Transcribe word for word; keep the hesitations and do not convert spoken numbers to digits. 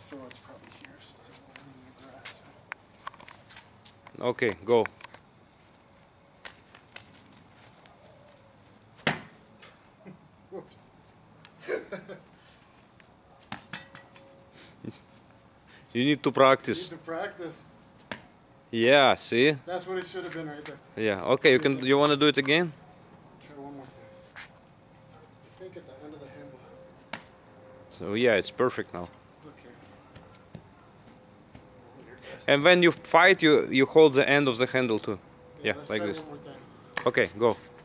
So it's probably here, so it's in the grass. Okay, go. Whoops. You need to practice. Need to practice. Yeah, see? That's what it should have been right there. Yeah, okay, you can you wanna do it again? Try one more time. I think at the end of the handle. So yeah, it's perfect now. Okay. And when you fight, you you hold the end of the handle too. Yeah, Yeah, let's like try this. one more time. Okay, go.